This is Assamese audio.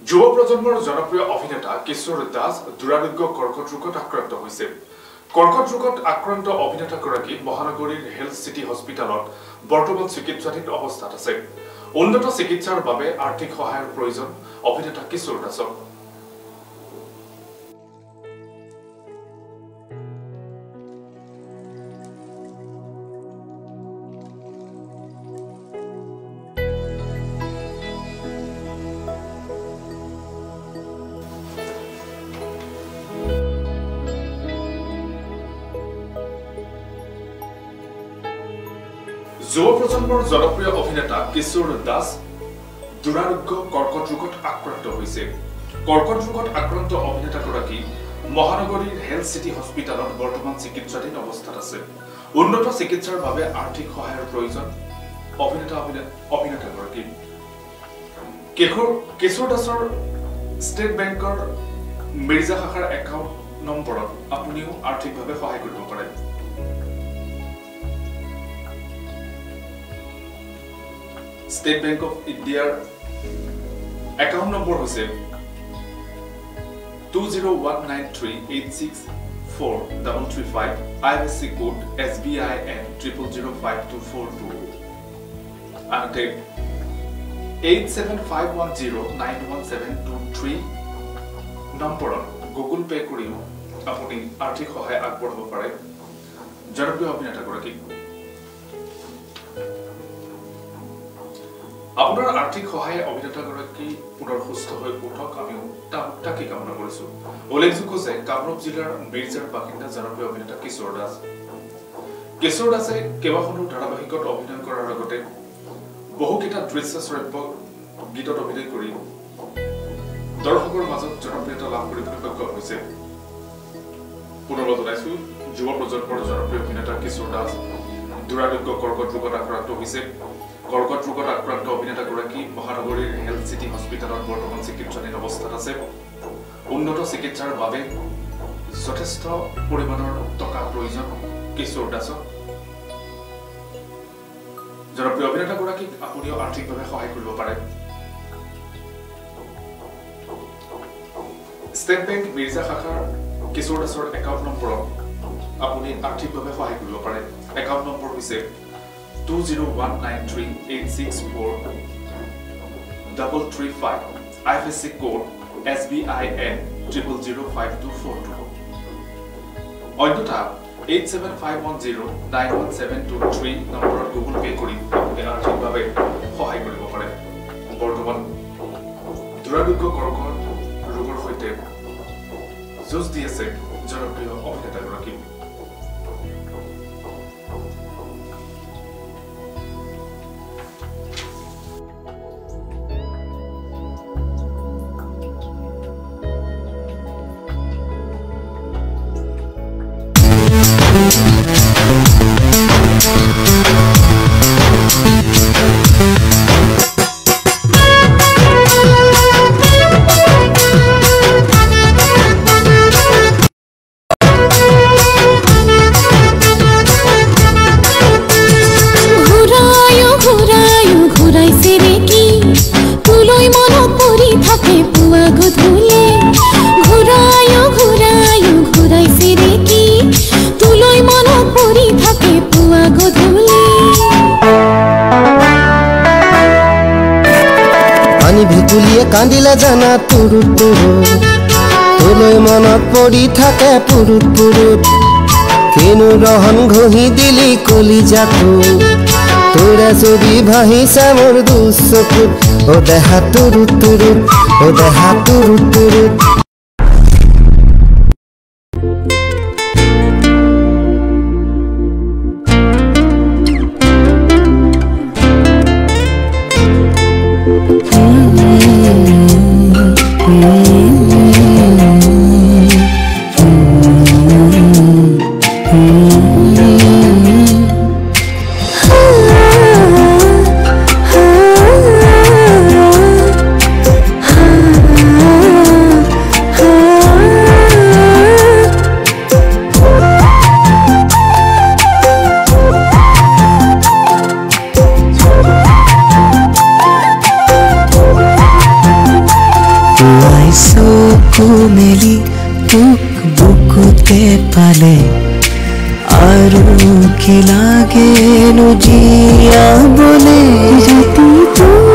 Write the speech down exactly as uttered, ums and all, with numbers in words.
যুৱ প্ৰজন্মৰ জনপ্ৰিয় অভিনেতা কিশোৰ দাস দুৰাৰোগ্য কৰ্কট ৰোগত আক্ৰান্ত হৈছে। কৰ্কট ৰোগত আক্ৰান্ত অভিনেতাগৰাকী মহানগৰীৰ হেলথ চিটি হস্পিটেলত বৰ্তমান চিকিৎসাধীন অৱস্থাত আছে। উন্নত চিকিৎসাৰ বাবে আৰ্থিক সহায়ৰ প্ৰয়োজন অভিনেতা কিশোৰ দাসক। যুৱ প্ৰজন্মৰ জনপ্ৰিয় অভিনেতা কিশোৰ দাস দুৰাৰোগ্য কৰ্কট ৰোগত আক্ৰান্ত হৈছে। কৰ্কট ৰোগত আক্ৰান্ত অভিনেতাগৰাকী মহানগৰীৰ হেলথ চিটি হস্পিটেলত বৰ্তমান চিকিৎসাধীন অৱস্থাত আছে। উন্নত চিকিৎসাৰ বাবে আৰ্থিক সহায়ৰ প্ৰয়োজন অভিনেতা অভিনেতাগৰাকী। কিশোৰ কিশোৰ দাসৰ ষ্টেট বেংকৰ মিৰ্জা শাখাৰ একাউণ্ট নম্বৰত আপুনিও আৰ্থিকভাৱে সহায় কৰিব পাৰে। State Bank of India account number হৈছে two zero one nine three eight six four three three five, I F S C code S B I N zero zero zero five two four two and eight seven five one zero nine one seven two three নম্বৰত Google Pay কৰিও আপুনি আৰ্থিক সহায় আগবঢ়াব পাৰে জনপ্ৰিয় অভিনেতাগৰাকীক। আপোনাৰ আৰ্থিক সহায় অভিনেতাগৰাকী পুনৰ সুস্থ হৈ উঠক আমি তাকে কামনা কৰিছো। উল্লেখযোগ্য যে কামৰূপ জিলাৰ মিৰ্জাৰ বাসিন্দা জনপ্ৰিয় অভিনেতা কিশোৰ দাস। কিশোৰ দাসে কেইবাখনো ধাৰাবাহিকত অভিনয় কৰাৰ লগতে বহুকেইটা দৃশ্যশ্ৰাব্য গীতত অভিনয় কৰি দৰ্শকৰ মাজত জনপ্ৰিয়তা লাভ কৰিবলৈ সক্ষম হৈছে। পুনৰ জনাইছো যুৱ প্ৰজন্মৰ জনপ্ৰিয় অভিনেতা কিশোৰ দাস দুৰাৰোগ্য কৰ্কট ৰোগত আক্ৰান্ত হৈছে। কৰ্কট ৰোগত আক্ৰান্ত অভিনেতাগৰাকী মহানগৰীৰ হেলথ চিটি হস্পিটেলত বৰ্তমান চিকিৎসাধীন অৱস্থাত আছে। উন্নত চিকিৎসাৰ বাবে যথেষ্ট পৰিমাণৰ টকা প্ৰয়োজন কিশোৰ দাসক। জনপ্ৰিয় অভিনেতাগৰাকীক আপুনিও আৰ্থিকভাৱে সহায় কৰিব পাৰে। ষ্টেট বেংক মিৰ্জা শাখাৰ কিশোৰ দাসৰ একাউণ্ট নম্বৰত আপুনি আৰ্থিকভাৱে সহায় কৰিব পাৰে। একাউণ্ট নম্বৰ হৈছে two zero one nine three eight six four three three five, I F S C code S B I N zero zero zero five two four two অন্যথা eight seven five one zero nine one seven two three নম্বৰত Google Pay কৰি আপুনি আৰ্থিকভাৱে সহায় কৰিব পাৰে। বৰ্তমান দুৰাৰোগ্য কৰ্কট ৰোগৰ সৈতে যুঁজ দি আছে জনপ্ৰিয় অভিনেতাগৰাকী। ভেকুলিয়ে কান্দিলে জানা তুৰুত তুৰুত তোলৈ মনত পৰি থাকে পুৰুত পুৰুত কিনো ৰহন ঘঁহি দিলি কলিজাটো তোৰে ছবি ভাহিছে মোৰ দুচকুত অ দেহা তুৰুত তুৰুত অ দেহা তুৰুত তুৰুত। চকু মেলি তোক বুকুতে পালে আৰু কি লাগেনো জীয়াবলে যদি তোৰ